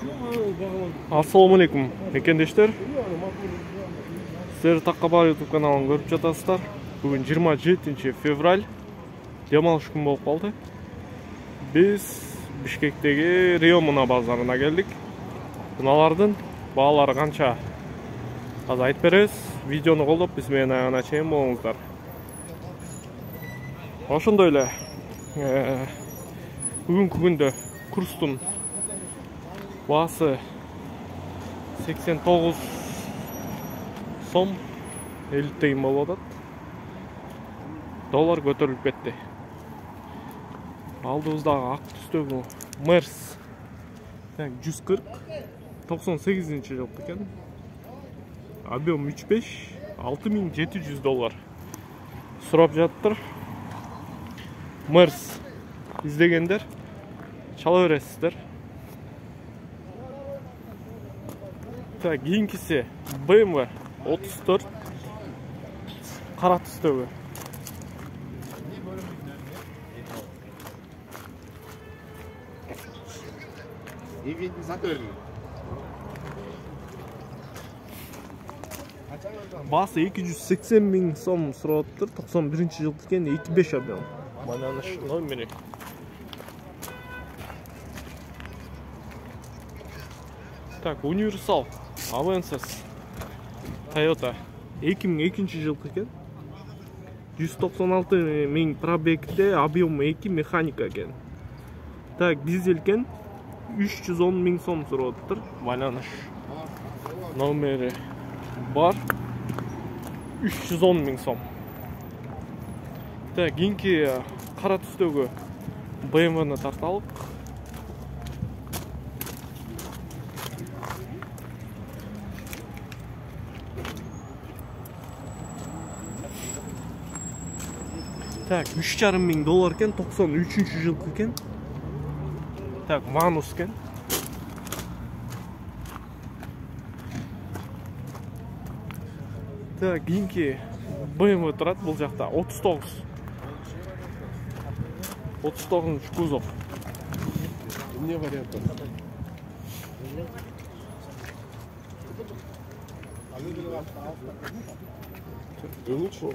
Assalamu alaikum, мекендештер. Сіздер Таққабай YouTube каналын көріп жатасыздар. Бүгін 27 февраль, демалыш күн болып қалды. Біз Бишкектегі Рио Муна базарына келдік. Мыналардың бағалары қанша? Аз айтып бересіз. Видеоны қолдап, бізбен аяғына шейін болыңыздар. Ошондой эле бүгүнкү күндө курстун баасы 89 сом 50 тыйын болуп атат. Доллар көтөрүлүп кетти. Алдыбыздагы ак түстөгү Мерс 140 98 жылкы экен. Объем 3.5 6700 доллар. Сурап жаттыр. Мерс издегендер чала бересиздер. Так, кийинкиси BMW 34 кара түстөгү. Басы 280 миң сом сураттыр. 91 жылкы экен, 2.5 объем. Мананаш номери. Так, универсал Avensis Toyota 2002 жылкы экен. 196 миң пробегде, объем 2 механика экен. Так, дизель экен. 310 миң сом сураттыр. Мананаш номери бар. 310 миң сом. Так, кийинки кара түстөгү BMW-ны тарталык. Так, 3,5 миң доллар экен, 93 жылкы экен. Так, Манус экен. Так, кийинки BMW турат бул жакта 39 кузов. Не вариант. Лучше.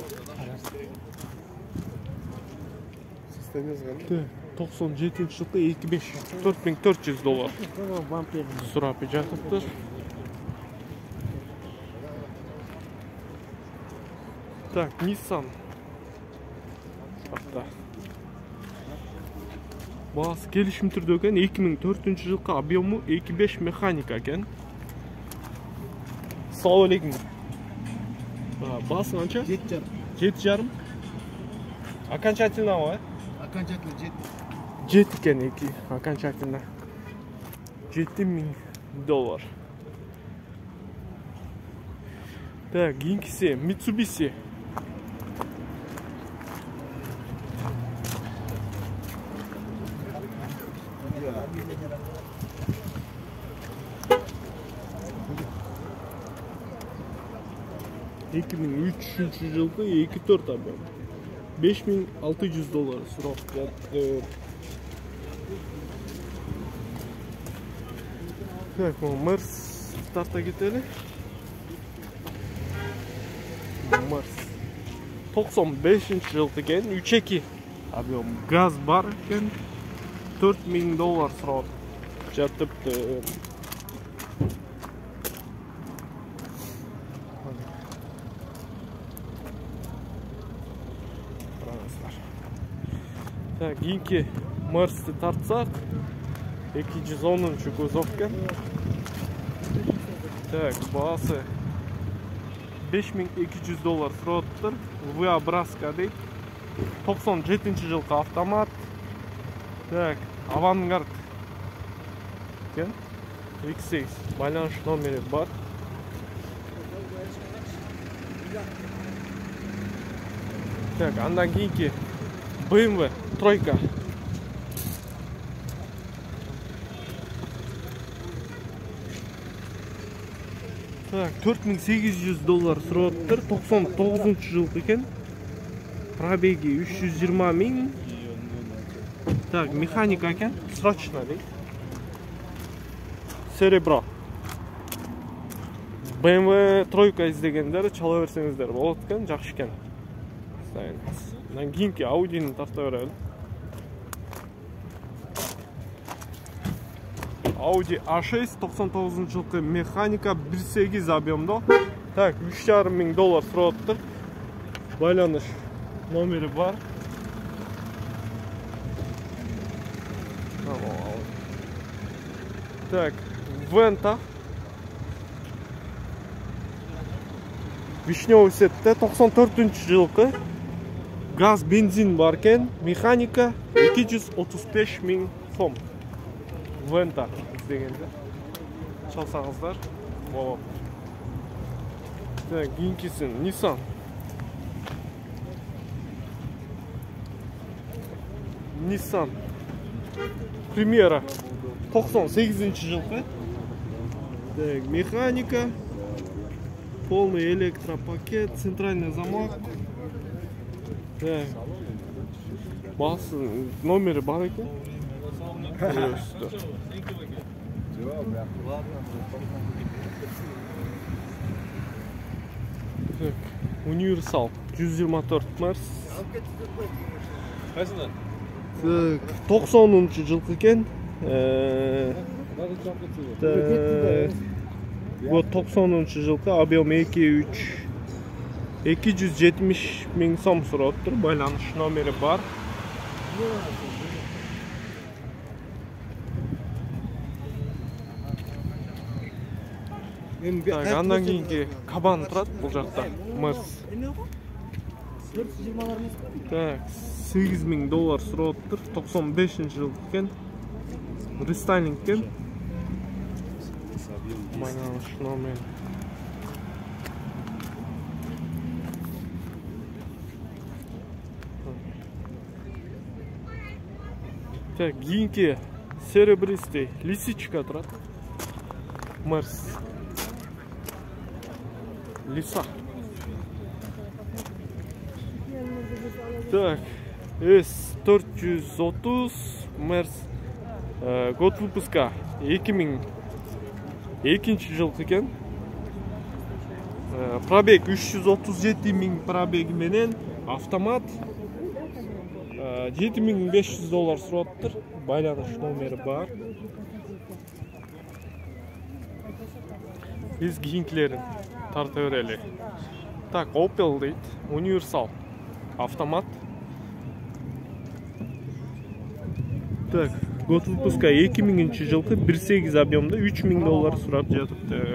Состояние зганы. 97 жылкы 2.5 4400 доллар. Сурап жатыптыр. Так, Nissan. Бакта. Баасы келишим түрдө экен, 2004 жылкы объему 2.5 механика экен. Assalamu alaikum. Баасы канча? 7,5. Окончательно ма? Окончательно 7. 7 экен, 2 окончательно. 7 миң доллар. Так, кийинкиси Mitsubishi. жылкы 2.4 объем. 5600 доллар сурап жатты. Так, Мерс тарта кетели. Мерс 95 жылкы экен, 3.2 объем. Газ бар экен. 4 миң доллар сурап жатыпты. Так, кийинки Мерсти тартсак 210 кузов экен. Так, баасы 5200 доллар сураттыр. V-образка дейт. 97 жылкы автомат. Так, Авангард экен. X6 байланыш номери бар. Так, андан кийинки BMW тройка. Так, 4800 доллар сураттыр. 99 жылкы экен. Пробеги 320 миң. Так, механика экен. Срочно дейт. Cerebro. BMW тройка издегендер чала берсеңиздер болот экен, жакшы экен. Андан кийинки Audi'ни тарта берели. Audi A6 99-жылкы механика 1.8 объемдо. Так, $3.500 сурап атыптыр. Байланыш номери бар. Так, Venta. Вишневый сетте 94-жылкы. Газ, бензин бар экен. Механика 235 000 сом. Venta дегенде. Чалсаңыздар болот. Так, кийинкиси Nissan. Nissan Primera 98-жылкы. Так, механика, полный электропакет, центральный замок. Так, басы номери бар экен. Так, универсал 124 Мерс. Так, 90-жылкы экен. Вот 90-жылкы объем 2.3 270 000 сом сурап атыптыр. Байланыш номери бар. Так, андан кийинки Кабан турат бул жакта. Мерс. Так, $8.000 сурап атыптыр. 95-жылкы экен. Рестайлинг экен. Байланыш номер. Так, кийинки серебристый лисичка турат. Мерс. Лиса. Так, S430 Мерс. Год выпуска 2002-жылкы экен. Пробег 337 000 пробеги менен автомат. $7.500 сурап атыптыр. Байланыш номери бар. Биз кийинкилерин тарта берели. Так, Opel дейт, универсал автомат. Так, год выпуска 2000-жылкы 1.8 объемда $3.000 сурап жатыптыр.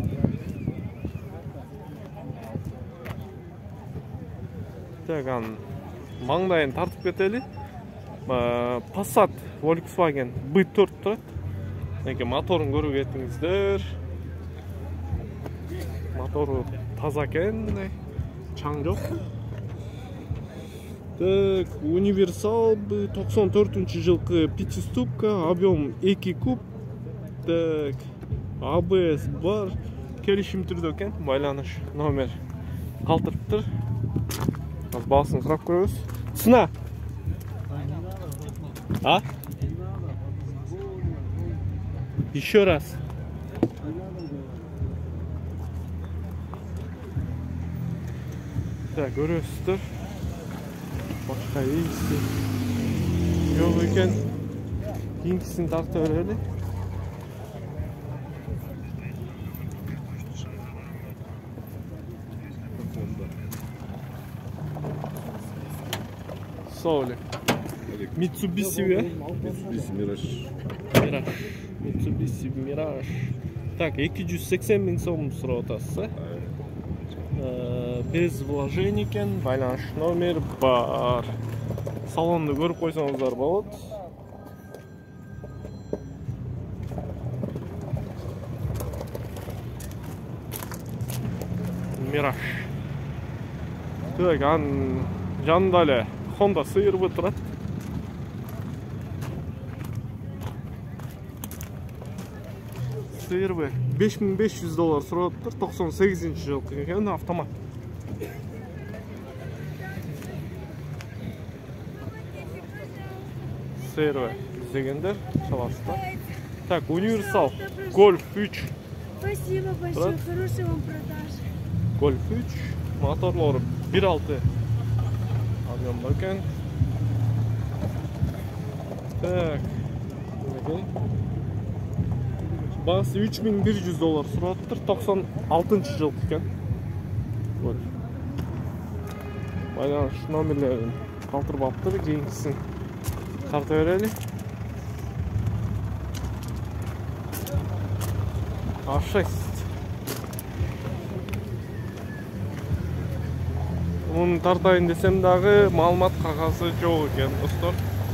Так, маңдайын тартып кетели. Passat Volkswagen B4 турат. Неке моторун көрүп кетиңиздер. Мотору таза экен, чаң жок. Так, универсал 94-жылкы пятиступка, объем 2 куб. Так, ABS бар, келишим түрдө экен, байланыш номер калтырыптыр. Басын сурап көрөбүз. Цена. А? Еще раз. Так, көрөсүздөр. Башка ийси жок экен. Кийинкисин тарта берели. Соли. Mitsubishi Mirage. Так, 280 000 сом сурап атасыз. Без вложений экен, байланыш номер бар. Салонду көрүп койсоңуздар болот. Mirage. Так, жанында эле Honda CR-V турат. CR-V $5.500 сурап атыптыр. 98-жылкы экен, автомат. CR-V издегендер чаласыздар. Так, универсал. Гольф 3. Спасибо большое, хорошей вам продажи. Гольф 3. Motorlari 1.6. Объемda ekan. Так. Бағасы $3100 сұратыр, 96-жыл екен. Байланыш номерлерін қалтырып алыптыр, кейінгісін қарта берелі. A6. Bunu тартайын десем дағы малымат қағазы жоқ екен, достар.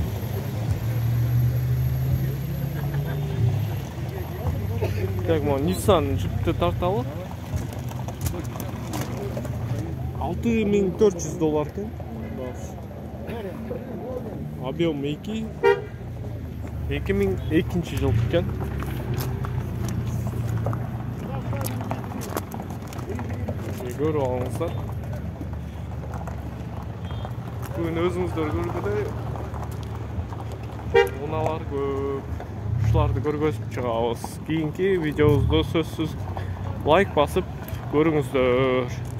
Так, Nissan жіпті тарталы. $6400 екен. Объем 2. 2002 жыл екен. Көріп алыңыздар. Бүгін өзіңіздер көргендей оналар көп. Ушуларды көргөзүп чыгабыз. Кийинки видеобузду сөзсүз лайк басып көрүңүздөр.